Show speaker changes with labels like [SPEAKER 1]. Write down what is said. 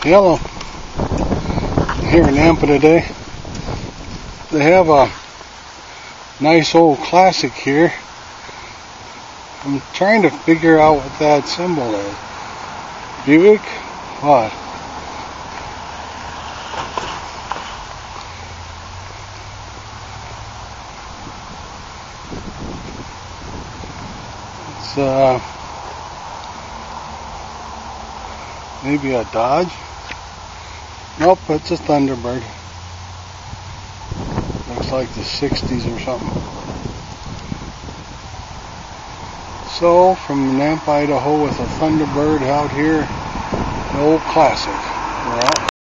[SPEAKER 1] Hello. Here in Nampa today. They have a nice old classic here. I'm trying to figure out what that symbol is. Buick? What? It's maybe a Dodge? Nope, it's a Thunderbird. Looks like the 60s or something. So, from Nampa, Idaho with a Thunderbird out here, the old classic.